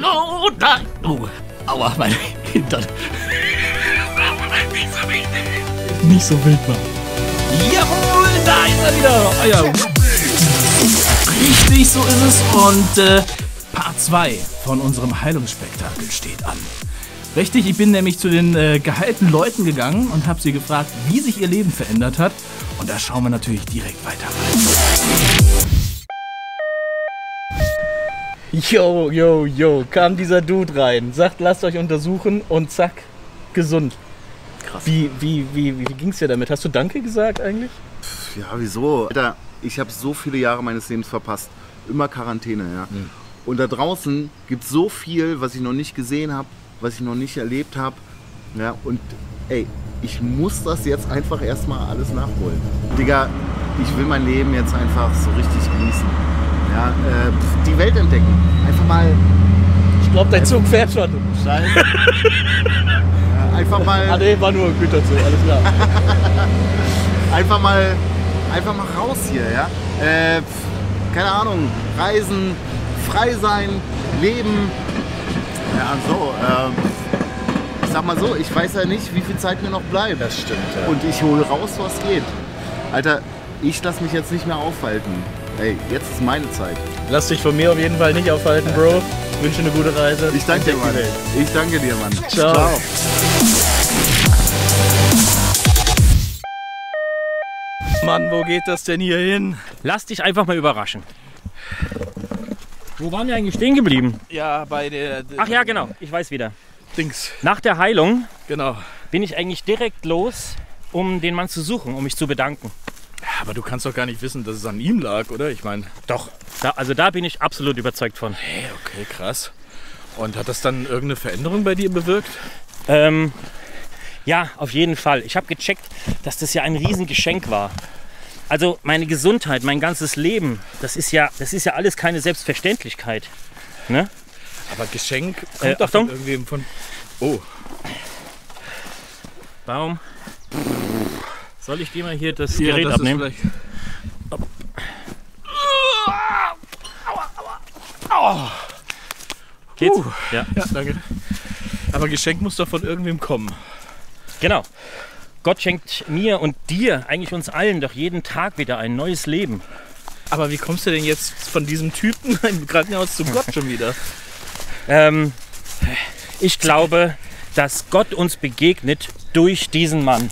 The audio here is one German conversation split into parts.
Hallo, da. Oh, aua, mein Hintern. Nicht so wild machen. Jawohl, da ist er wieder. Ah, ja. Richtig, so ist es. Und Part 2 von unserem Heilungsspektakel steht an. Richtig, ich bin nämlich zu den geheilten Leuten gegangen und habe sie gefragt, wie sich ihr Leben verändert hat. Und da schauen wir natürlich direkt weiter rein. Yo, kam dieser Dude rein, sagt, lasst euch untersuchen und zack, gesund. Krass. Wie ging's dir damit? Hast du Danke gesagt eigentlich? Ja, wieso? Alter, ich habe so viele Jahre meines Lebens verpasst. Immer Quarantäne, ja. Und da draußen gibt es so viel, was ich noch nicht gesehen habe, was ich noch nicht erlebt habe. Ja, und ey, ich muss das jetzt einfach erstmal alles nachholen. Digga, ich will mein Leben jetzt einfach so richtig genießen. Ja, die Welt entdecken. Einfach mal. Ich glaube, dein Zug fährt schon. Scheiße. Ja, einfach mal. Ah, nee, war nur ein Güterzug, alles klar. einfach mal raus hier, ja. Keine Ahnung, reisen, frei sein, leben. Ja, so. Ich sag mal so, ich weiß ja nicht, wie viel Zeit mir noch bleibt. Das stimmt, ja. Und ich hole raus, was geht. Alter, ich lasse mich jetzt nicht mehr aufhalten. Ey, jetzt ist meine Zeit. Lass dich von mir auf jeden Fall nicht aufhalten, Bro. Ich wünsche eine gute Reise. Ich danke dir, Mann. Ich danke dir, Mann. Ciao. Ciao. Mann, wo geht das denn hier hin? Lass dich einfach mal überraschen. Wo waren wir eigentlich stehen geblieben? Ja, bei der... Ach ja, genau. Ich weiß wieder. Dings. Nach der Heilung genau. Bin ich eigentlich direkt los, um den Mann zu suchen, um mich zu bedanken. Ja, aber du kannst doch gar nicht wissen, dass es an ihm lag, oder? Ich meine... Doch. Da bin ich absolut überzeugt von. Hey, okay, krass. Und hat das dann irgendeine Veränderung bei dir bewirkt? Ja, auf jeden Fall. Ich habe gecheckt, dass das ja ein Riesengeschenk war. Also meine Gesundheit, mein ganzes Leben, das ist ja alles keine Selbstverständlichkeit. Ne? Aber Geschenk kommt doch von irgendwem von... Oh. Baum. Soll ich dir mal hier das Gerät abnehmen? Geht's? Ja, danke. Aber Geschenk muss doch von irgendwem kommen. Genau. Gott schenkt mir und dir, eigentlich uns allen, doch jeden Tag wieder ein neues Leben. Aber wie kommst du denn jetzt von diesem Typen im Krankenhaus zu Gott schon wieder? Ich glaube, dass Gott uns begegnet durch diesen Mann.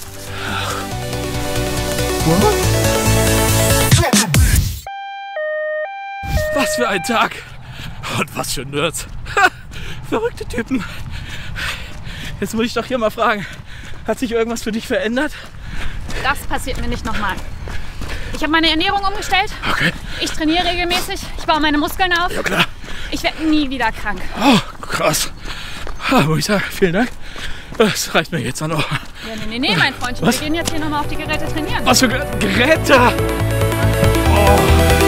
Was für ein Tag! Und was für Nerds! Verrückte Typen! Jetzt muss ich doch hier mal fragen, hat sich irgendwas für dich verändert? Das passiert mir nicht nochmal. Ich habe meine Ernährung umgestellt. Okay. Ich trainiere regelmäßig. Ich baue meine Muskeln auf. Ja, klar. Ich werde nie wieder krank. Oh, krass. Muss ich sagen, vielen Dank. Das reicht mir jetzt an auch. Ja, nee, mein Freundchen. Was? Wir gehen jetzt hier nochmal auf die Geräte trainieren. Was für Geräte? Oh.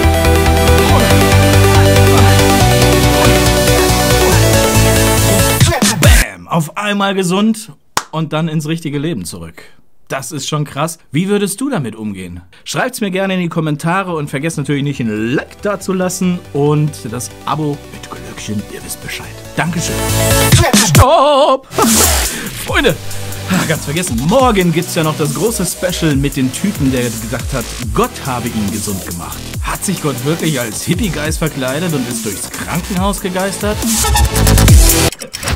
Bam! Auf einmal gesund und dann ins richtige Leben zurück. Das ist schon krass. Wie würdest du damit umgehen? Schreibt's mir gerne in die Kommentare und vergesst natürlich nicht, ein Like da zu lassen und das Abo mit Glöckchen, ihr wisst Bescheid. Dankeschön. Stopp! Freunde, ganz vergessen, morgen gibt's ja noch das große Special mit dem Typen, der gesagt hat, Gott habe ihn gesund gemacht. Hat sich Gott wirklich als Hippie-Geist verkleidet und ist durchs Krankenhaus gegeistert?